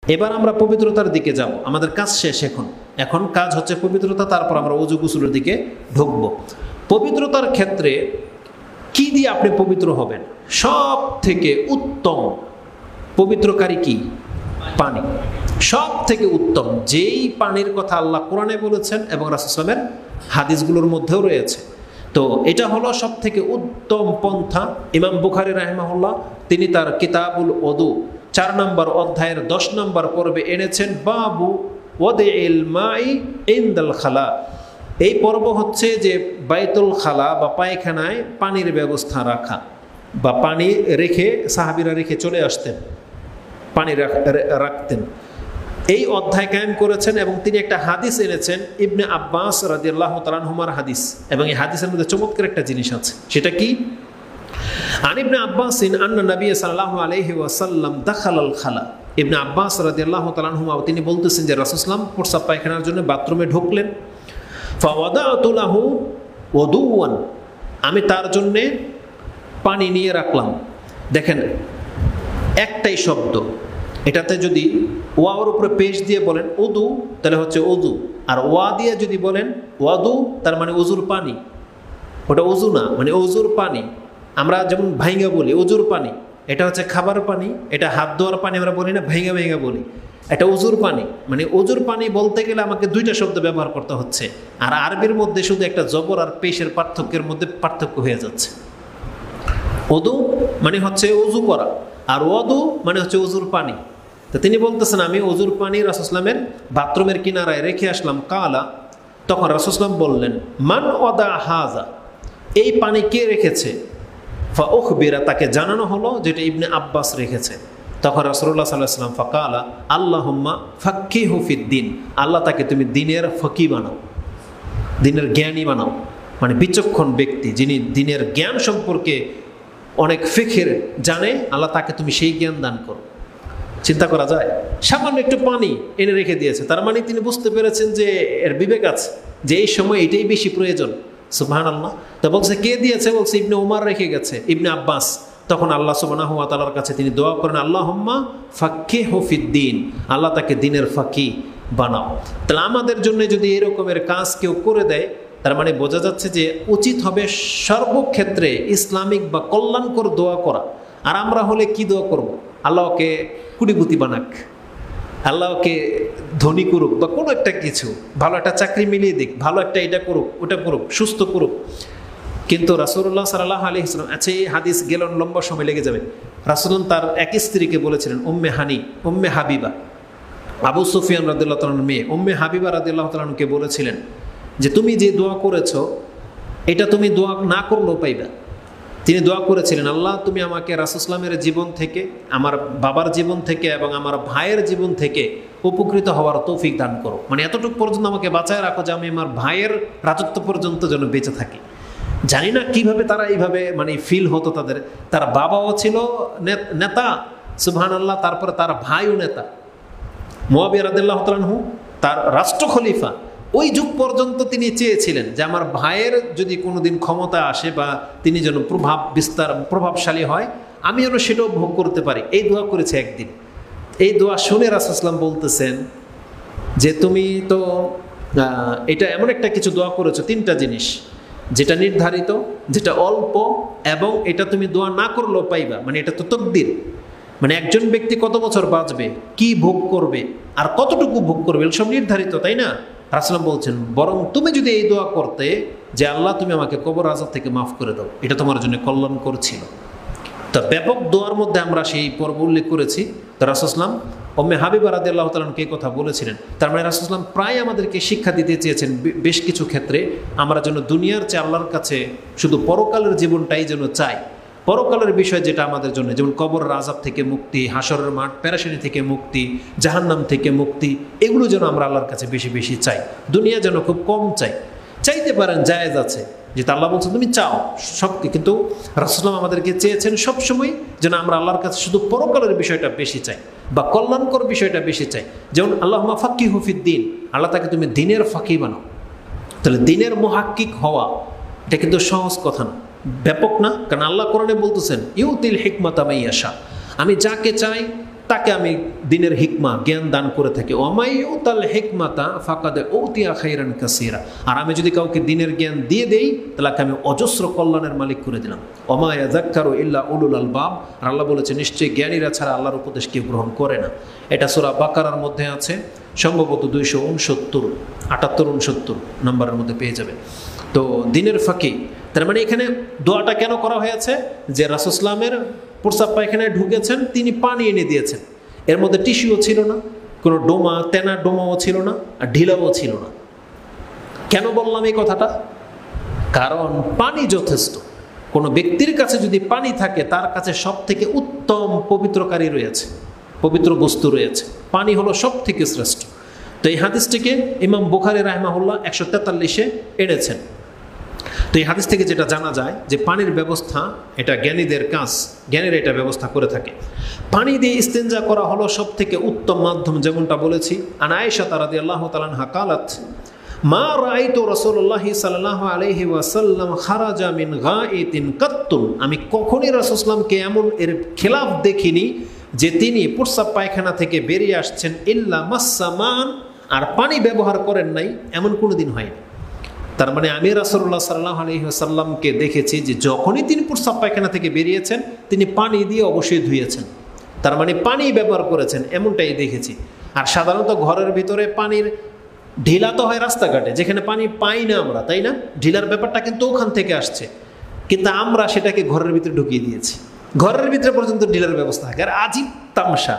এবার আমরা পবিত্রতার দিকে যাব। আমাদের কাজ শেষ। এখন কাজ হচ্ছে পবিত্রতা, তারপর আমরা ওযু গোসলের দিকে ঢুকব। পবিত্রতার ক্ষেত্রে কি দিয়ে আপনি পবিত্র হবেন? সব থেকে উত্তম পবিত্রকারী কি? পানি। সব থেকে উত্তম যেই পানির কথা আল্লাহ কোরআনে বলেছেন এবং রাসূল সাল্লাল্লাহু আলাইহি ওয়াসাল্লামের হাদিসগুলোর মধ্যেও রয়েছে। তো এটা হলো সব থেকে উত্তম পন্থা। ইমাম বুখারী রাহিমাহুল্লাহ তিনি তার কিতাবুল ওযু 4 নম্বর অধ্যায়ের 10 নম্বর পর্বে এনেছেন বাবু ওয়াদিল মাই ইনদাল খালা। এই পর্ব হচ্ছে যে বাইতুল খালা বা পায়খানায় পানির ব্যবস্থা রাখা, বা পানি রেখে সাহাবীরা রেখে চলে আসতেন, পানি রাখতেন। এই অধ্যায় কায়েম করেছেন এবং তিনি একটা হাদিস এনেছেন ইবনে আব্বাস রাদিয়াল্লাহু তাআলা আনহুমার হাদিস, এবং এই হাদিসের মধ্যে চমৎকার একটা জিনিস আছে। সেটা কি? আন ইবনে আব্বাস আন্না নবী সাল্লাল্লাহু আলাইহি ওয়াসাল্লাম দাখালাল খালা। ইবনে আব্বাস রাদিয়াল্লাহু তাআলা আনহুমা তিনি বলতেছেন যে রাসূল সাল্লাল্লাহু আলাইহি ওয়াসাল্লাম প্রস্রাব পায়খানার জন্য বাথরুমে ঢুকলেন। ফাওয়াদাতু লাহু ওযুওয়ান, আমি তার জন্য পানি নিয়ে রাখলাম। দেখেন একটাই শব্দ, এটাতে যদি ওয়ার উপরে পেশ দিয়ে বলেন উদু তাহলে হচ্ছে উযু, আর ওয়া দিয়ে যদি বলেন ওয়াদু তার মানে উজুর পানি। ওটা উজু না, মানে উজুর পানি। আমরা যেমন ভাইঙ্গা বলি উজুর পানি, এটা হচ্ছে খাবার পানি, এটা হাত ধোয়ার পানি আমরা বলি না, ভাইঙ্গা ভাইঙ্গা বলি। এটা উজুর পানি, মানে উজুর পানি বলতে গেলে আমাকে দুইটা শব্দ ব্যবহার করতে হচ্ছে, আর আরবির মধ্যে শুধু একটা জবর আর পেশের পার্থক্যের মধ্যে পার্থক্য হয়ে যাচ্ছে। উদু মানে হচ্ছে উজু করা, আর ওয়াদু মানে হচ্ছে উজুর পানি। তো তিনি বলতেছেন আমি উজুর পানি রাসূল সাল্লামের বাথরুমের কিনারায় রেখে আসলাম। কালা, তখন রাসূল সাল্লাম বললেন মান ওয়াদা হাজা, এই পানি কে রেখেছে? ফা উখবিরা, তাকে জানানো হলো যেটা ইবনে আব্বাস রেখেছে। তখন রাসূলুল্লাহ সাল্লাল্লাহু আলাইহি ওয়াসাল্লাম ফাকালা আল্লাহুম্মা ফাক্কিহু ফিদ্দিন, আল্লাহ তাকে তুমি দ্বীনের ফকি বানাও, দ্বীনের জ্ঞানী বানাও, মানে বিচক্ষণ ব্যক্তি যিনি দ্বীনের জ্ঞান সম্পর্কে অনেক ফিকহের জানে, আল্লাহ তাকে তুমি সেই জ্ঞান দান করো। চিন্তা করা যায়, সামান্য একটু পানি এনে রেখে দিয়েছে, তার মানে তিনি বুঝতে পেরেছেন যে এর বিবেক আছে, যে এই সময় এটাই বেশি প্রয়োজন। সুবহানাল্লাহ। তা বলছে কে দিয়েছে? বলছে ইবনে উমর রেখে গেছে, ইবনে আব্বাস। তখন আল্লাহ সুবহানাহু ওয়া তাআলার কাছে তিনি দোয়া করেন আল্লাহুম্মা ফাক্কিহু ফিদ্দিন, আল্লাহ তাকে দ্বীনের ফাকি বানাও। তাহলে আমাদের জন্য যদি এরকমের কাজ কেউ করে দেয়, তার মানে বোঝা যাচ্ছে যে উচিত হবে সর্বক্ষেত্রে ইসলামিক বা কল্যাণকর দোয়া করা। আর আমরা হলে কি দোয়া করব? আল্লাহকে কুটিপুতি বানাক, আল্লাহকে ধনী করুক, বা কোনো একটা কিছু ভালো একটা চাকরি মিলিয়ে দিক, ভালো একটা এটা করুক ওটা করুক, সুস্থ করুক। কিন্তু রাসূলুল্লাহ সাল্লাল্লাহু আলাইহি ওয়াসাল্লাম, আচ্ছা এই হাদিস গেল লম্বা সময় লেগে যাবে। রাসূলুল্লাহ তার এক স্ত্রীকে বলেছিলেন উম্মে হানি, উম্মে হাবিবা, আবু সুফিয়ান রাদিয়াল্লাহু তাআলার মেয়ে উম্মে হাবিবা রাদিয়াল্লাহু তাআলাকে বলেছিলেন যে তুমি যে দোয়া করেছো এটা তুমি দোয়া না করলেও পাইবা। তিনি দোয়া করেছিলেন আল্লাহ তুমি আমাকে রাসূল সাল্লামের জীবন থেকে, আমার বাবার জীবন থেকে এবং আমার ভাইয়ের জীবন থেকে উপকৃত হওয়ার তৌফিক দান করো, মানে এতটুকু পর্যন্ত আমাকে বাঁচায় রাখো যে আমি আমার ভাইয়ের রাজত্ব পর্যন্ত যেন বেঁচে থাকি। জানি না কিভাবে তারা এইভাবে মানে ফিল হতো তাদের। তার বাবাও ছিল নেতা, সুবহানাল্লাহ, তারপরে তার ভাইও নেতা, মুয়াবিয়া রাদিয়াল্লাহু তাআলা আনহু তার রাষ্ট্র খলিফা। ওই যুগ পর্যন্ত তিনি চেয়েছিলেন যে আমার ভাইয়ের যদি কোনোদিন ক্ষমতা আসে বা তিনি যেন প্রভাবশালী হয়, আমি যেন সেটাও ভোগ করতে পারি। এই দোয়া করেছে একদিন। এই দোয়া শুনে রাসূল সাল্লাল্লাহু আলাইহি ওয়াসাল্লাম বলতেছেন যে তুমি তো এটা এমন একটা কিছু দোয়া করেছো, তিনটা জিনিস, যেটা নির্ধারিত, যেটা অল্প, এবং এটা তুমি দোয়া না করলেও পাইবা, মানে এটা তো তাকদীর। মানে একজন ব্যক্তি কত বছর বাঁচবে, কি ভোগ করবে, আর কতটুকু ভোগ করবে, সব নির্ধারিত, তাই না? রাসূল বলছেন বরং তুমি যদি এই দোয়া করতে যে আল্লাহ তুমি আমাকে কবর আযাব থেকে মাফ করে দাও, এটা তোমার জন্য কল্যাণকর ছিল। তো ব্যাপক দোয়ার মধ্যে আমরা সেই পর্ব উল্লেখ করেছি। তো রাসূল সাল্লাল্লাহু আলাইহি ওয়াসাল্লাম উম্মে হাবিবা রাদিয়াল্লাহু তাআলা কে কথা বলেছিলেন। তার মানে রাসূল সাল্লাল্লাহু আলাইহি ওয়াসাল্লাম প্রায় আমাদেরকে শিক্ষা দিতে চেয়েছেন বেশ কিছু ক্ষেত্রে আমরা যেন দুনিয়ার চেয়ে আল্লাহর কাছে শুধু পরকালের জীবনটাই যেন চাই। পরকালের বিষয় যেটা আমাদের জন্য, যেমন কবরের আযাব থেকে মুক্তি, হাসরের মাঠ পেরেশানি থেকে মুক্তি, জাহান্নাম থেকে মুক্তি, এগুলো যেন আমরা আল্লাহর কাছে বেশি বেশি চাই। দুনিয়া যেন খুব কম চাই। চাইতে পারেন, জায়েজ আছে, যেটা আল্লাহ বলছেন তুমি চাও সব, কিন্তু রাসূলুল্লাহ আমাদেরকে চেয়েছেন সবসময় যেন আমরা আল্লাহর কাছে শুধু পরকালের বিষয়টা বেশি চাই বা কল্যাণকর বিষয়টা বেশি চাই। যেমন আল্লাহুম্মা ফাক্কিহু ফিদ্দিন, আল্লাহ তাকে তুমি দ্বীনের ফাকি বানাও। তাহলে দ্বীনের মুহাক্কিক হওয়া এটা কিন্তু সহজ কথা না, ব্যাপক না। কারণ আল্লাহ কোরআনে বলতেছেন ইউতিল হিকমাতা মান ইয়াশা, আমি যাকে চাই তাকে আমি দিনের হিকমা জ্ঞান দান করে থাকি। ওমাইউতাল হিকমাতা ফাকাদ উতিয়া খাইরান কাসীরা। আর আমি যদি কাউকে দিনের জ্ঞান দিয়ে দেই তাহলে আমি অজস্র কল্যাণের মালিক করে দিলাম। ওমা ইয়াযাক্কারু ইল্লা উলুল আলবাব। আর আল্লাহ বলেছে নিশ্চয়ই জ্ঞানীরা ছাড়া আল্লাহর উপদেশ কেউ গ্রহণ করে না। এটা সূরা বাকারার মধ্যে আছে, সম্ভবত 269 নম্বরের মধ্যে পেয়ে যাবে। তো দিনের ফাঁকি, তার মানে এখানে দোয়াটা কেন করা হয়েছে, যে রাসূল ইসলামের প্রস্রাব পায়খানায় ঢুকেছেন, তিনি পানি এনে দিয়েছেন, এর মধ্যে টিস্যুও ছিল না, কোনো তেনা ডোমাও ছিল না, আর ঢিলাও ছিল না। কেন বললাম এই কথাটা? কারণ পানি যথেষ্ট। কোনো ব্যক্তির কাছে যদি পানি থাকে, তার কাছে সব থেকে উত্তম পবিত্রকারী রয়েছে, পবিত্র বস্তু রয়েছে। পানি হলো সব থেকে শ্রেষ্ঠ। তো এই হাদিসটিকে ইমাম বুখারী রাহিমাহুল্লাহ 143-এ এনেছেন। তো এই হাদিস থেকে যেটা জানা যায় যে পানির ব্যবস্থা এটা জ্ঞানীদের কাজ, জ্ঞানীরা এটা ব্যবস্থা করে থাকে। পানি দিয়ে ইস্তেঞ্জা করা হলো সব থেকে উত্তম মাধ্যম, যেমনটা বলেছি। আন আয়েশা রাদিয়াল্লাহু তাআলা আনহা قالت মা রাআইতু রাসূলুল্লাহ সাল্লাল্লাহু আলাইহি ওয়াসাল্লাম খারাজা মিন গাইতিন কাত্তুন। আমি কখনই রাসূল সাল্লামকে এমন এর খেলাফ দেখিনি যে তিনি প্রস্রাব পায়খানা থেকে বেরিয়ে আসছেন ইল্লা মাসসামান, আর পানি ব্যবহার করেন নাই, এমন কোনো দিন হয়নি। তার মানে আমি রাসূলুল্লাহ সাল্লাল্লাহু আলাইহি ওয়াসাল্লামকে দেখেছি যে যখনই তিনি প্রস্রাব পায়খানা থেকে বেরিয়েছেন তিনি পানি দিয়ে অবশ্যই ধুয়েছেন, তার মানে পানি ব্যবহার করেছেন, এমনটাই দেখেছি। আর সাধারণত ঘরের ভিতরে পানির ঢিলা তো হয় রাস্তাঘাটে, যেখানে পানি পাই না আমরা, তাই না? ঢিলার ব্যাপারটা কিন্তু ওখান থেকে আসছে, কিন্তু আমরা সেটাকে ঘরের ভিতরে ঢুকিয়ে দিয়েছি। ঘরের ভিতরে পর্যন্ত ঢিলার ব্যবস্থা থাকে। আর আজীব তামাশা,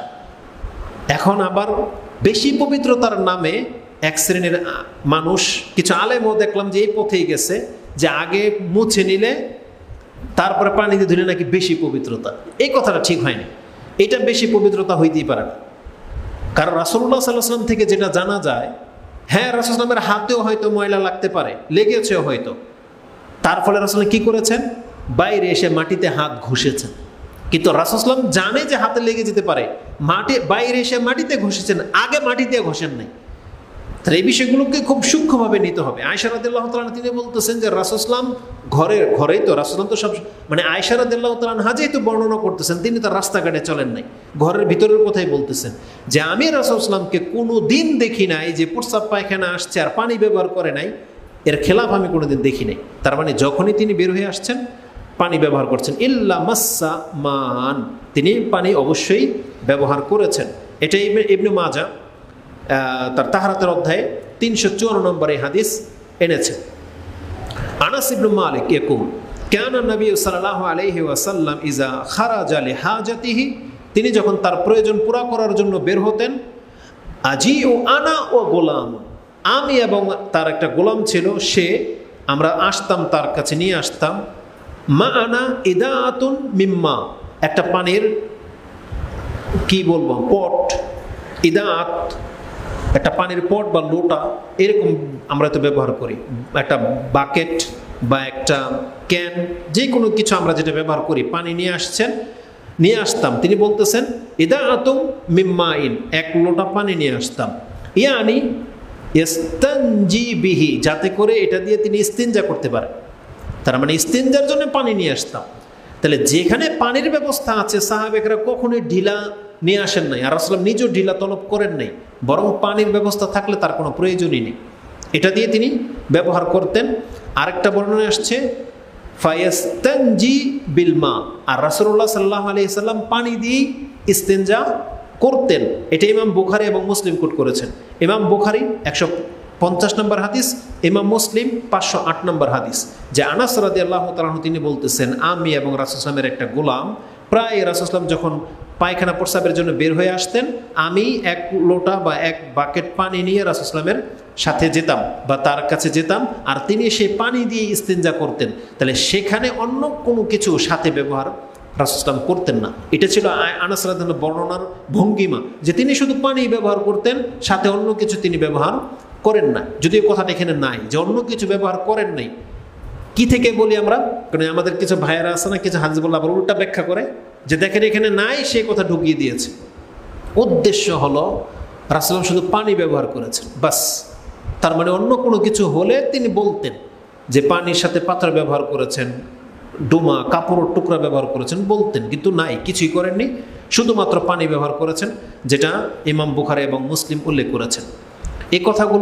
এখন আবার বেশি পবিত্রতার নামে এক শ্রেণীর মানুষ, কিছু আলেমও দেখলাম যে এই পথেই গেছে যে আগে মুছে নিলে তারপরে পানি দিয়ে ধুলে নাকি বেশি পবিত্রতা। এই কথাটা ঠিক হয়নি, এটা বেশি পবিত্রতা হইতেই পারে না। কারণ রাসূলুল্লাহ সাল্লাল্লাহু আলাইহি ওয়াসাল্লাম থেকে যেটা জানা যায়, হ্যাঁ রাসূল সাল্লাল্লাহু আলাইহি ওয়াসাল্লামের হাতেও হয়তো ময়লা লাগতে পারে, লেগেছেও হয়তো, তার ফলে রাসূল কি করেছেন, বাইরে এসে মাটিতে হাত ঘষেছেন। কিন্তু রাসূল সাল্লাল্লাহু আলাইহি ওয়াসাল্লাম জানে যে হাতে লেগে যেতে পারে, বাইরে এসে মাটিতে ঘষেছেন, আগে মাটিতে ঘষেন নাই। তাহলে এই বিষয়গুলোকে খুব সূক্ষ্মভাবে নিতে হবে। আয়েশা রাদিয়াল্লাহু তাআলা আনহা তিনি বলতেছেন যে রাসূল সাল্লাল্লাহু আলাইহি ওয়াসাল্লাম ঘরেই তো, রাসূল সাল্লাল্লাহু আলাইহি ওয়াসাল্লাম তো সব, মানে আয়েশা রাদিয়াল্লাহু তাআলা আনহা যেহেতু বর্ণনা করতেছেন, তিনি তো রাস্তাঘাটে চলেন নাই, ঘরের ভিতরের কথাই বলতেছেন যে আমি রাসূল সাল্লাল্লাহু আলাইহি ওয়াসাল্লামকে কোনো দিন দেখি নাই যে প্রস্রাব পায়খানা আসছে আর পানি ব্যবহার করে নাই, এর খেলাফ আমি কোনোদিন দেখি নাই। তার মানে যখনই তিনি বের হয়ে আসছেন পানি ব্যবহার করছেন, ইল্লা মাসসা মান, তিনি পানি অবশ্যই ব্যবহার করেছেন। এটাই ইবনে মাজাহ তার তাহারাতের অধ্যায়ে 354 নম্বরে হাদিস এনেছে। আনাস ইবনে মালিক ইয়াকুল কানা নবী সাল্লাল্লাহু আলাইহি ওয়াসাল্লাম ইজা খারাজা লিহাজাতিহি, তিনি যখন তার প্রয়োজন পুরা করার জন্য বের হতেন, আজিউ আনা ও গোলাম, আমি এবং তার একটা গোলাম ছিল, আমরা আসতাম তার কাছে, নিয়ে আসতাম, মা আনা ইদাআতুন মিম্মা, একটা পানির কি বলবো পট, ইদাআত একটা পানির পট বা লোটা, এরকম আমরা তো ব্যবহার করি, একটা বাকেট বা একটা ক্যান, যে কোনো কিছু আমরা যেটা ব্যবহার করি, পানি নিয়ে আসতাম। তিনি বলতেছেন ইদাআতুম মিম্মাইন, এক লোটা পানি নিয়ে আসতাম, ইয়ানি ইস্তানজি বিহি, যাতে করে এটা দিয়ে তিনি ইস্তিনজা করতে পারেন। তার মানে ইস্তিনজার জন্য পানি নিয়ে আসতাম। তাহলে যেখানে পানির ব্যবস্থা আছে, সাহাবেকরা কখনোই ঢিলা নিয়ে আসেন নাই, আর রাসূল নিজেও ঢিলা তলব করেন নাই, বরং পানির ব্যবস্থা থাকলে তার কোনো প্রয়োজনই নেই, এটা দিয়ে তিনি ব্যবহার করতেন। আরেকটা বর্ণনা আসছে ফায়াস্তানজি বিল মা, আর রাসূলুল্লাহ সাল্লাল্লাহু আলাইহি ওয়াসাল্লাম পানি দিয়ে ইস্তিনজা করতেন। এটা ইমাম বুখারী এবং মুসলিম কোট করেছেন। ইমাম বুখারী 150 নম্বর হাদিস, ইমাম মুসলিম 508 নম্বর হাদিস, যে আনাস রাদিয়াল্লাহু তাআলা আনহু তিনি বলতেছেন, আমি এবং রাসূল সাল্লাল্লাহু আলাইহি ওয়াসাল্লামের একটা গোলাম প্রায় রাসূল সাল্লাল্লাহু আলাইহি ওয়াসাল্লাম যখন পায়খানা প্রস্রাবের জন্য বের হয়ে আসতেন, আমি এক লোটা বা এক বাকেট পানি নিয়ে রাসূল সাল্লাল্লাহু আলাইহি ওয়াসাল্লামের সাথে যেতাম বা তার কাছে যেতাম, আর তিনি সেই পানি দিয়ে ইস্তিনজা করতেন। তাহলে সেখানে অন্য কোনো কিছু সাথে ব্যবহার রাসূল সাল্লাল্লাহু আলাইহি ওয়াসাল্লাম করতেন না। এটা ছিল আনাস রাদিয়াল্লাহু আনহু বর্ণনার ভঙ্গিমা, যে তিনি শুধু পানি ব্যবহার করতেন, সাথে অন্য কিছু তিনি ব্যবহার করেন না। যদিও কথাটা এখানে নাই যে অন্য কিছু ব্যবহার করেন নাই। কি থেকে বলি আমরা, কারণ আমাদের কিছু ভাইয়েরা আছে না, কিছু হাদিস বললে আবার উল্টা ব্যাখ্যা করে, যে দেখেন এখানে নাই, সেই কথা ঢুকিয়ে দিয়েছে। উদ্দেশ্য হলো রাসূল শুধু পানি ব্যবহার করেছেন, বাস। তার মানে অন্য কোনো কিছু হলে তিনি বলতেন যে পানির সাথে পাথর ব্যবহার করেছেন, ডোমা কাপড়ের টুকরা ব্যবহার করেছেন, বলতেন, কিন্তু নাই, কিছুই করেননি। শুধুমাত্র পানি ব্যবহার করেছেন, যেটা ইমাম বুখারী এবং মুসলিম উল্লেখ করেছেন। এই কথাগুলো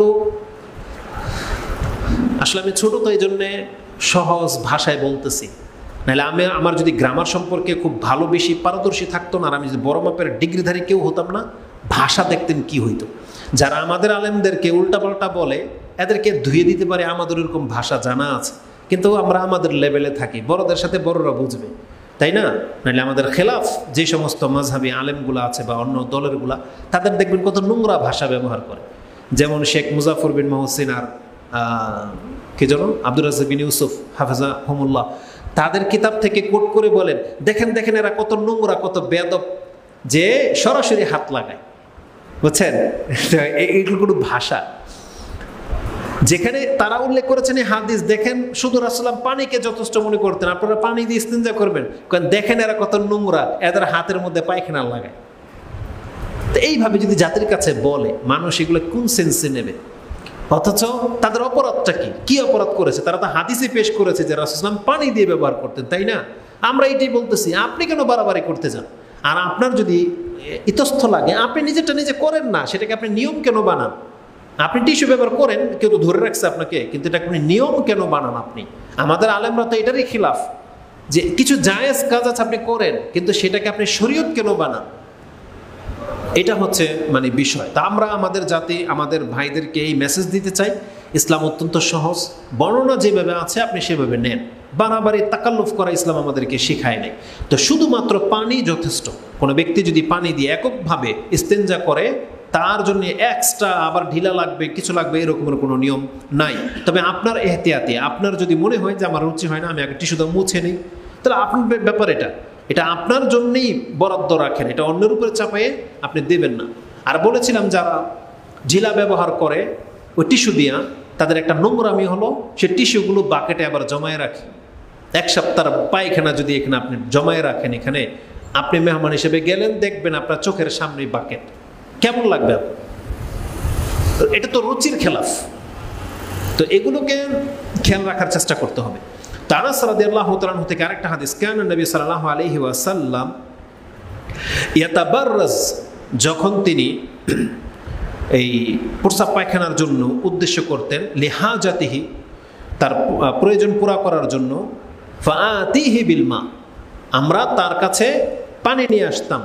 আসলে আমি ছোট তো এই জন্যে সহজ ভাষায় বলতেছি, নাহলে আমার যদি গ্রামার সম্পর্কে খুব ভালো বেশি পারদর্শী থাকতো না, আর আমি যদি বড় মাপের ডিগ্রিধারী কেউ হতাম না, ভাষা দেখতেন কি হইতো। যারা আমাদের আলেমদেরকে উল্টাপাল্টা বলে এদেরকে ধুয়ে দিতে পারে, আমাদের এরকম ভাষা জানা আছে, কিন্তু আমরা আমাদের লেভেলে থাকি, বড়দের সাথে বড়রা বুঝবে, তাই না? নাহলে আমাদের খেলাফ যে সমস্ত মাযহাবী আলেমগুলো আছে বা অন্য দলেরগুলা, তাদের দেখবেন কত নোংরা ভাষা ব্যবহার করে। যেমন শেখ মুজাফর বিন মহসিন আর কি যেন আব্দুর রাজ্জাক বিন ইউসুফ হাফেজাহুমুল্লাহ, তাদের কিতাব থেকে কোট করে বলেন, দেখেন দেখেন এরা কত নোংরা, কত বেয়াদব, যে সরাসরি হাত লাগায়, বুঝছেন? এইগুলো কোনো ভাষা? যেখানে তারা উল্লেখ করেছেন এই হাদিস, দেখেন শুধু রাসূলুল্লাহ পানিকে যথেষ্ট মনে করতেন, আপনারা পানি দিয়ে ইস্তিনজা করবেন, কারণ দেখেন এরা কত নোংরা, এদের হাতের মধ্যে পায়খানা লাগায়। তো এইভাবে যদি জাতির কাছে বলে, মানুষ এগুলো কোন সেন্সে নেবে? অথচ তাদের অপরাধটা কি অপরাধ করেছে? তারা তো হাদিসে পেশ করেছে যে রাসূলুল্লাহ পানি দিয়ে ব্যবহার করতেন, তাই না? আমরা এটাই বলতেছি, আপনি কেন বাড়াবাড়ি করতে যান? আর আপনার যদি ইতস্থ লাগে, আপনি নিজেরটা নিজে করেন না, সেটাকে আপনি নিয়ম কেন বানান? আপনি টিস্যু ব্যবহার করেন, কেউ তো ধরে রাখছে আপনাকে, কিন্তু এটা আপনি নিয়ম কেন বানান? আপনি, আমাদের আলেমরা তো এটারই খিলাফ, যে কিছু জায়েজ কাজ আছে আপনি করেন, কিন্তু সেটাকে আপনি শরীয়ত কেন বানান? এটা হচ্ছে মানে বিষয়। তা আমরা আমাদের জাতি, আমাদের ভাইদেরকে এই মেসেজ দিতে চাই, ইসলাম অত্যন্ত সহজ, বর্ণনা যেভাবে আছে আপনি সেভাবে নেন, বাড়াবাড়ি তাকাল্লুফ করা ইসলাম আমাদেরকে শেখায় নাই। তো শুধুমাত্র পানি যথেষ্ট। কোনো ব্যক্তি যদি পানি দিয়ে এককভাবে ইস্তেঞ্জা করে, তার জন্য এক্সট্রা আবার ঢিলা লাগবে, কিছু লাগবে, এরকমের কোনো নিয়ম নাই। তবে আপনার এহতিয়াতে, আপনার যদি মনে হয় যে আমার রুচি হয় না, আমি আগে টিস্যু দিয়ে মুছে নিই, তাহলে আপনার ব্যাপার, এটা আপনার জন্যই বরাদ্দ রাখেন, এটা অন্যের উপরে চাপাইয়ে আপনি দেবেন না। আর বলেছিলাম যারা ঢিলা ব্যবহার করে ওই টিস্যু দিয়া, তাদের একটা নোংরামি হলো, সে টিস্যুগুলো বাকেটে আবার জমায়ে রাখে। এক সপ্তাহ পায়খানা যদি এখানে আপনি জমায়ে রাখেন, এখানে আপনি মেহমান হিসেবে গেলেন, দেখবেন আপনার চোখের সামনেই বাকেট, কেমন লাগবে? এটা তো রুচির খেলাফ। তো এগুলোকে খেয়াল রাখার চেষ্টা করতে হবে। আনাস রাদিয়াল্লাহু তাআলা থেকে আরেকটা হাদিস, কানা নবী সাল্লাল্লাহু আলাইহি ওয়াসাল্লাম ইয়াতাবাররাজ, যখন তিনি এই প্রস্রাব পায়খানার জন্য উদ্দেশ্য করতেন, লিহাজাতিহি, তার প্রয়োজন পুরা করার জন্য, ফাআতিহি বিল মা, আমরা তার কাছে পানি নিয়ে আসতাম,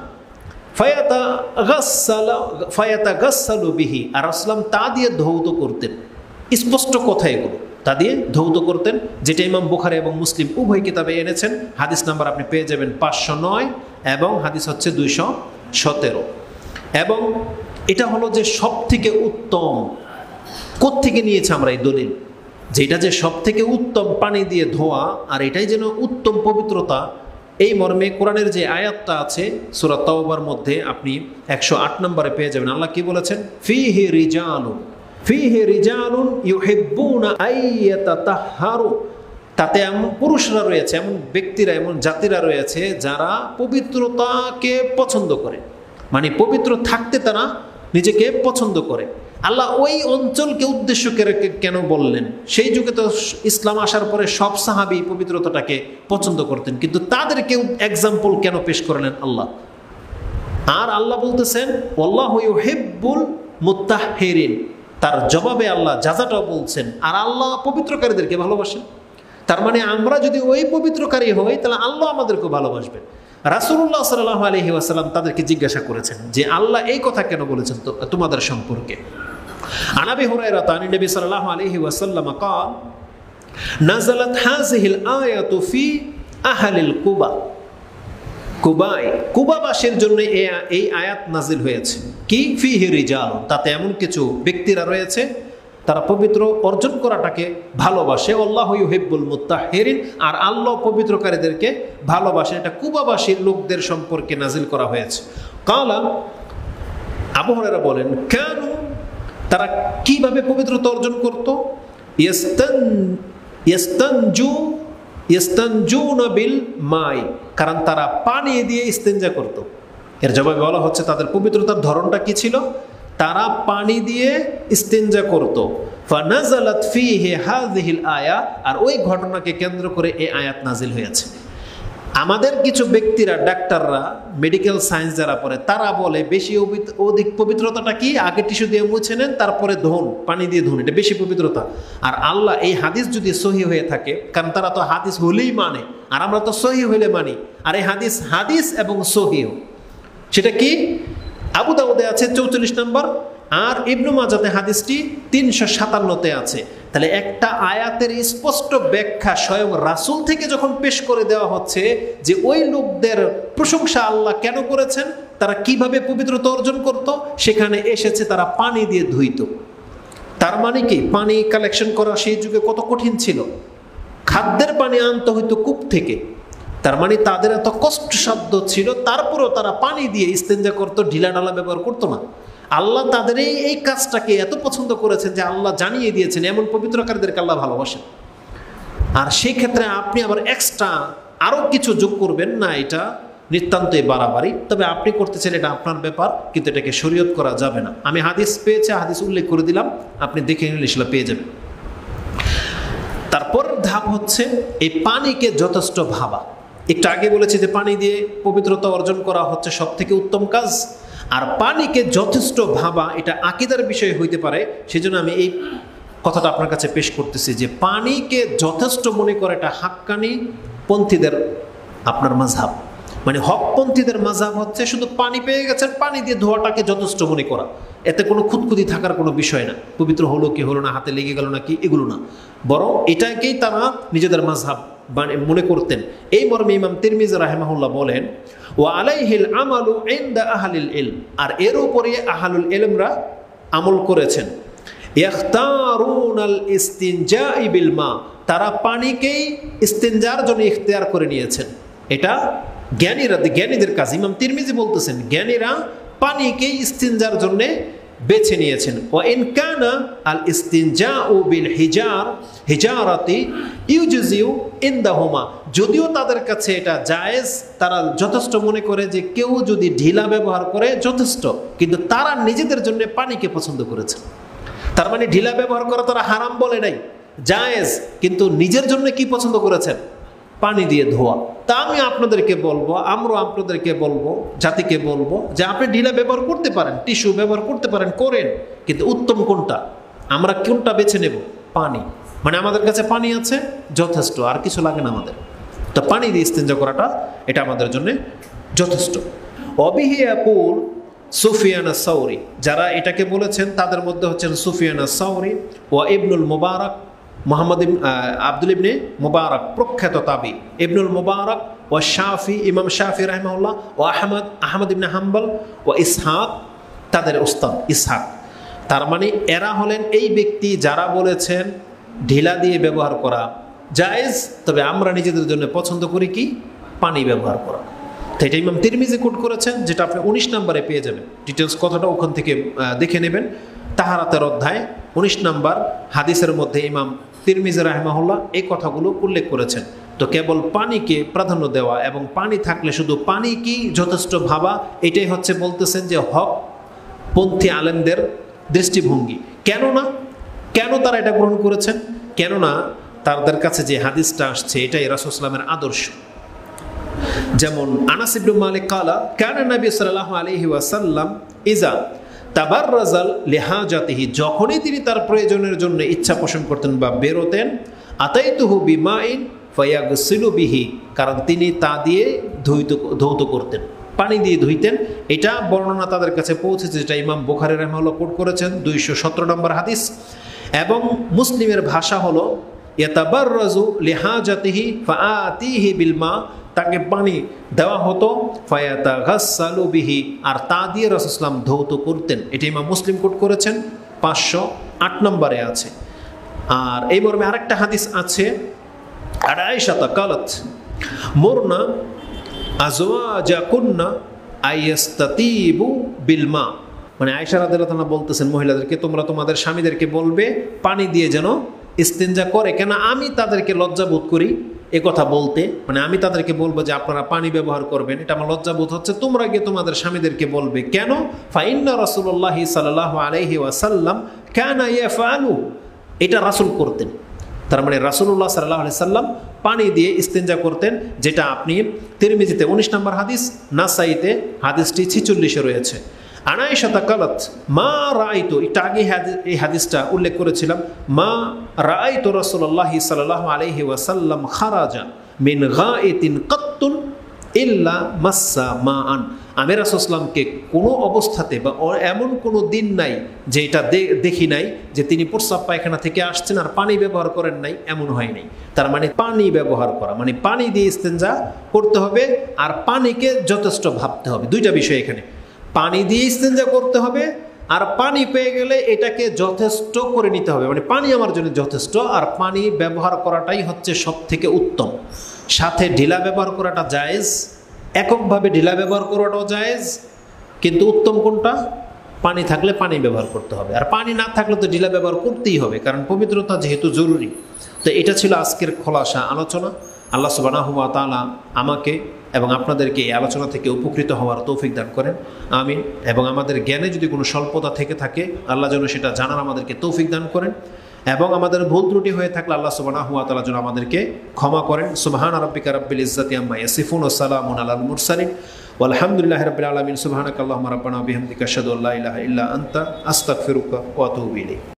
ফায়াতাগাসসালু বিহি, আর রাসূলুল্লাহ তা দিয়ে ধৌত করতেন। স্পষ্ট কথা এগুলো, তা দিয়ে ধৌত করতেন, যেটা ইমাম বুখারী এবং মুসলিম উভয় কিতাবে এনেছেন। হাদিস নাম্বার আপনি পেয়ে যাবেন 509 এবং হাদিস হচ্ছে 217। এবং এটা হলো যে সব থেকে উত্তম। কোত্থেকে নিয়েছে আমরা এই দলিল, যেটা যে সব থেকে উত্তম পানি দিয়ে ধোয়া, আর এটাই যেন উত্তম পবিত্রতা, এই মর্মে কোরআনের যে আয়াতটা আছে সূরা তাওবার মধ্যে আপনি 108 নম্বরে পেয়ে যাবেন। আল্লাহ কি বলেছেন? ফিহি রিজালুন ইউহিব্বুনা আইয়াতাতাহহারু, তাতে এমন পুরুষরা রয়েছে, এমন ব্যক্তিরা, এমন জাতিরা রয়েছে যারা পবিত্রতাকে পছন্দ করে, মানে পবিত্র থাকতে তারা নিজেকে পছন্দ করে। আল্লাহ ওই অঞ্চলকে উদ্দেশ্য করে কেন বললেন? সেই যুগে তো ইসলাম আসার পরে সব সাহাবী পবিত্রতাটাকে পছন্দ করতেন, কিন্তু তাদেরকে এক্সাম্পল কেন পেশ করলেন আল্লাহ? আর আল্লাহ বলতেছেন আল্লাহু ইউহিব্বুল মুত্তাহহিরিন, তার জবাবে আল্লাহ যাজাটাও বলছেন, আর আল্লাহ পবিত্রকারীদেরকে ভালোবাসেন। তার মানে আমরা যদি ওই পবিত্রকারী হই, তাহলে আল্লাহ আমাদেরকে ভালোবাসবেন। রাসূলুল্লাহ সাল্লাল্লাহু আলাইহি ওয়াসাল্লাম তাদেরকে জিজ্ঞাসা করেছেন যে আল্লাহ এই কথা কেন বলেছেন তোমাদের সম্পর্কে? আন আবি হুরায়রা আন নবী সাল্লাল্লাহু আলাইহি ওয়াসাল্লাম قال নাযালাত হাযিহিল আয়াতু ফি আহলিল কুবা, কুবাবাসীর জন্য এই আয়াত নাজিল হয়েছে। কি? ফিহি রিজাল, তাতে এমন কিছু ব্যক্তিরা রয়েছে তারা পবিত্র অর্জন করাটাকে ভালোবাসে। আল্লাহু ইউহিব্বুল মুত্তাহহিরিন, আর আল্লাহ পবিত্রকারীদেরকে ভালোবাসে। এটা কুবাবাসীর লোকদের সম্পর্কে নাজিল করা হয়েছে। কালা, আবু হুরায়রা বলেন, কানু, তারা কিভাবে পবিত্রতা অর্জন করত? ইস্তানজুনা বিল মাই, কারণ তারা পানি দিয়ে ইস্তেঞ্জা করত। এর জবাবে বলা হচ্ছে তাদের পবিত্রতার ধরনটা কি ছিল? তারা পানি দিয়ে ইস্তেঞ্জা করত। ফানাজালাত ফিহি হাযিহিল আয়া, আর ওই ঘটনাকে কেন্দ্র করে এই আয়াত নাজিল হয়েছে। আমাদের কিছু ব্যক্তিরা, ডাক্তাররা, মেডিকেল সায়েন্স যারা পড়ে, তারা বলে বেশি অধিক পবিত্রতাটা কি, আগে টিস্যু দিয়ে মুছে নেন, তারপরে ধোন, পানি দিয়ে ধোন, এটা বেশি পবিত্রতা। আর আল্লাহ এই হাদিস যদি সহি হয়ে থাকে, কারণ তারা তো হাদিস হলেই মানে, আর আমরা তো সহি হইলে মানি, আর এই হাদিস হাদিস এবং সহিও, সেটা কি? আবু দাউদে আছে 44 নম্বর, আর ইবনু মাজাতে হাদিসটি 357-তে আছে। তাহলে একটা আয়াতের স্পষ্ট ব্যাখ্যা স্বয়ং রাসূল থেকে যখন পেশ করে দেওয়া হচ্ছে যে ওই লোকদের প্রশংসা আল্লাহ কেন করেছেন, তারা কিভাবে পবিত্রতা অর্জন করত, সেখানে এসেছে তারা পানি দিয়ে ধুইত। তার মানে কি, পানি কালেকশন করা সেই যুগে কত কঠিন ছিল, খাদ্যের পানি আনতে হইতো কূপ থেকে। তার মানে তাদের এত কষ্টসাধ্য ছিল, তারপরেও তারা পানি দিয়ে ইস্তেঞ্জা করতো, ঢিলা ঢালা ব্যবহার করতো না। আল্লাহ তাদের এই কাজটাকে এত পছন্দ করেছেন যে আল্লাহ জানিয়ে দিয়েছেন এমন পবিত্রকারীদেরকে আল্লাহ ভালোবাসেন। আর সেই ক্ষেত্রে আপনি আবার এক্সট্রা আরও কিছু যোগ করবেন না, এটা নিতান্তই বাড়াবাড়ি। তবে আপনি করতে চাইলে এটা আপনার ব্যাপার, কিন্তু এটাকে শরীয়ত করা যাবে না। আমি হাদিস পেয়েছি, হাদিস উল্লেখ করে দিলাম, আপনি দেখে নিলে সেটা পেয়ে যাবেন। তারপর ধাপ হচ্ছে এই পানিকে যথেষ্ট ভাবা। একটু আগে বলেছি যে পানি দিয়ে পবিত্রতা অর্জন করা হচ্ছে সব থেকে উত্তম কাজ। আর পানিকে যথেষ্ট ভাবা এটা আকীদার বিষয় হইতে পারে, সেজন্য আমি এই কথাটা আপনার কাছে পেশ করতেছি যে পানিকে যথেষ্ট মনে করে এটা হাক্কানি পন্থীদের আপনার মাযহাব, মানে হকপন্থীদের মাযহাব হচ্ছে শুধু পানি পেয়ে গেছেন, পানি দিয়ে ধোয়াটাকে যথেষ্ট মনে করা, এতে কোনো খুঁতখুঁতি থাকার কোনো বিষয় না, পবিত্র হলো কি হলো না, হাতে লেগে গেল না কি, এগুলো না, বরং এটাকেই তারা নিজেদের মাযহাব মনে করতেন। এই মর্মে ইমাম তিরমিজি রাহিমাহুল্লাহ বলেন, ওয়া আলাইহিল আমালু ইনদা আহলিল ইলম, আর এর উপরে আহলুল ইলমরা আমল করেছেন। ইখতারুনাল ইস্তিনজাই বিল মা, তারা পানিকেই ইস্তিনজার জন্য ইখতিয়ার করে নিয়েছেন। এটা জ্ঞানীদের কাজ। ইমাম তিরমিজি বলতেছেন জ্ঞানীরা পানিকেই ইস্তিনজার জন্য বেছে নিয়েছেন। ওয়া ইন কানা আল ইস্তিনজাউ বিল হিজারাতি ইউজজিউ ইনদাহুমা, যদিও তাদের কাছে এটা জায়েজ, তারা যথেষ্ট মনে করে যে কেউ যদি ঢিলা ব্যবহার করে যথেষ্ট, কিন্তু তারা নিজেদের জন্য পানিকে পছন্দ করেছে। তার মানে ঢিলা ব্যবহার করা তারা হারাম বলে নাই, জায়েজ, কিন্তু নিজের জন্য কি পছন্দ করেছেন? পানি দিয়ে ধোয়া। তা আমি আপনাদেরকে বলবো, আমরা আপনাদেরকে বলবো, জাতিকে বলবো যে আপনি ঢিলা ব্যবহার করতে পারেন, টিস্যু ব্যবহার করতে পারেন, করেন, কিন্তু উত্তম কোনটা? আমরা কোনটা বেছে নেব? পানি। মানে আমাদের কাছে পানি আছে যথেষ্ট, আর কিছু লাগে না আমাদের। তো পানি দিয়ে ইস্তেঞ্জা করাটা এটা আমাদের জন্য যথেষ্ট। অবিহি ইয়াকুল সুফিয়ান আস-সাউরি, যারা এটাকে বলেছেন তাদের মধ্যে হচ্ছেন সুফিয়ান আস-সাউরি ওয়া ইবনুল মুবারক, মোহাম্মদ আব্দুল ইবনে মুবারক প্রখ্যাত তাবি, ইবনুল মুবারক ও শাফি, ইমাম শাফি রাহিমাহুল্লাহ, ও আহমদ ইবনে হাম্বল ও ইসহাক, তাদের উস্তাদ ইসহাক। তার মানে এরা হলেন এই ব্যক্তি যারা বলেছেন ঢিলা দিয়ে ব্যবহার করা জায়েজ, তবে আমরা নিজেদের জন্য পছন্দ করি কি? পানি ব্যবহার করা। তো এটা ইমাম তিরমিজি কোট করেছেন, যেটা আপনি 19 নম্বরে পেয়ে যাবেন। ডিটেলস কথাটা ওখান থেকে দেখে নেবেন। তাহারাতের অধ্যায় 19 নম্বর হাদিসের মধ্যে ইমাম তিরমিজি রাহিমাহুল্লাহ এই কথাগুলো উল্লেখ করেছেন। তো কেবল পানিকে প্রাধান্য দেওয়া এবং পানি থাকলে শুধু পানি কি যথেষ্ট ভাবা, এটাই হচ্ছে বলতেছেন যে হক পন্থী আলেমদের দৃষ্টিভঙ্গি। কেন তারা এটা গ্রহণ করেছেন? কেননা তাদের কাছে যে হাদিসটা আসছে এটাই রাসূল সাল্লাল্লাহু আলাইহি ওয়াসাল্লামের আদর্শ। যেমন আনাস ইবনে মালিক কালা কানা নবী সাল্লাল্লাহু আলাইহি ওয়াসাল্লাম ইজা তাবাররাজাল লিহাজাতিহি, যখনই তিনি তার প্রয়োজনের জন্য ইচ্ছা পোষণ করতেন বা বেরোতেন, আতাইতুহু বিমাইন ফায়াগসিলু বিহি, কারণ তিনি তা দিয়ে ধৌত করতেন, পানি দিয়ে ধুইতেন। এটা বর্ণনা তাদের কাছে পৌঁছেছে, যেটা ইমাম বুখারী রাহিমাহুল্লাহ কোট করেছেন 217 নম্বর হাদিস। এবং মুসলিমের ভাষা হলো ইয়াতাবাররাজু লিহাজাতিহি ফাআতিহি বিল মা, তাকে পানি দেওয়া হতো, ফায়াতাগাসসালু বিহি, আর তা দিয়ে রাসূল সাল্লাল্লাহু আলাইহি ওয়াসাল্লাম ধৌত করতেন। এটি ইমাম মুসলিম কোট করেছেন 508 নম্বরে আছে। আর এই মর্মে আরেকটা হাদিস আছে, আর আয়েশা কালাত মুরনা আজওয়াজাকুন্না আইয়াস্তাতিবু বিল মা, মানে আয়েশা রাদিয়াল্লাহু আনহা বলতেছেন মহিলাদেরকে তোমরা তোমাদের স্বামীদেরকে বলবে পানি দিয়ে যেন ইস্তেঞ্জা করে, কেন আমি তাদেরকে লজ্জাবোধ করি এ কথা বলতে, মানে আমি তাদেরকে বলবো যে আপনারা পানি ব্যবহার করবেন, এটা আমার লজ্জাবোধ হচ্ছে, তোমরা গিয়ে তোমাদের স্বামীদেরকে বলবে। কেন? ফাইন্না রাসূলুল্লাহ সাল্লাল্লাহু আলাইহি ওয়াসাল্লাম কানা ইয়াফআলু, এটা রাসূল করতেন। তার মানে রাসূলুল্লাহ সাল্লাল্লাহু আলাইহি সাল্লাম পানি দিয়ে ইস্তেঞ্জা করতেন, যেটা আপনি তিরমিজিতে 19 নম্বর হাদিস, নাসাইতে হাদিসটি 46-এ রয়েছে। আনাইশা তাকালাত মা রাআইতু, এটা আগে এই হাদিসটা উল্লেখ করেছিলাম, মা রাআইতু রাসূলুল্লাহি সাল্লাল্লাহু আলাইহি ওয়াসাল্লাম খারাজা মিন গাইতিন কাত্তুন ইল্লা মাসসা মাআন। আমি রাসূল সাল্লামকে কোনো অবস্থাতে বা এমন কোনো দিন নাই যে এটা দেখি নাই যে তিনি প্রস্রাব পায়খানা থেকে আসছেন আর পানি ব্যবহার করেন নাই, এমন হয় নাই। তার মানে পানি ব্যবহার করা মানে পানি দিয়ে ইস্তেঞ্জা করতে হবে, আর পানিকে যথেষ্ট ভাবতে হবে। দুইটা বিষয় এখানে, পানি দিয়ে ইস্তেঞ্জা করতে হবে আর পানি পেয়ে গেলে এটাকে যথেষ্ট করে নিতে হবে, মানে পানি আমার জন্য যথেষ্ট, আর পানি ব্যবহার করাটাই হচ্ছে সব থেকে উত্তম। সাথে ঢিলা ব্যবহার করাটা জায়েজ, এককভাবে ঢিলা ব্যবহার করাটাও জায়েজ, কিন্তু উত্তম কোনটা? পানি থাকলে পানি ব্যবহার করতে হবে, আর পানি না থাকলে তো ঢিলা ব্যবহার করতেই হবে, কারণ পবিত্রতা যেহেতু জরুরি। তো এটা ছিল আজকের খোলাসা আলোচনা। আল্লাহ সুবহানাহু ওয়া তাআলা আমাকে এবং আপনাদেরকে এই আলোচনা থেকে উপকৃত হওয়ার তৌফিক দান করেন, আমিন। এবং আমাদের জ্ঞানে যদি কোনো স্বল্পতা থেকে থাকে, আল্লাহ যেন সেটা জানার আমাদেরকে তৌফিক দান করেন, এবং আমাদের ভুল ত্রুটি হয়ে থাকলে আল্লাহ সুবহানাহু ওয়া তাআলা যেন আমাদেরকে ক্ষমা করেন। সুবহান রাব্বিকা রাব্বিল ইজ্জাতি আম্মা ইয়াসিফুন ওয়া সালামুন আলাল মুরসালিন ওয়ালহামদুলিল্লাহি রাব্বিল আলামিন। সুবহানাকাল্লাহুম্মা রাব্বানা ওয়া বিহামদিকা আশহাদু আল্লা ইলাহা ইল্লা আনতা আস্তাগফিরুকা ওয়া আতুবু ইলাইক।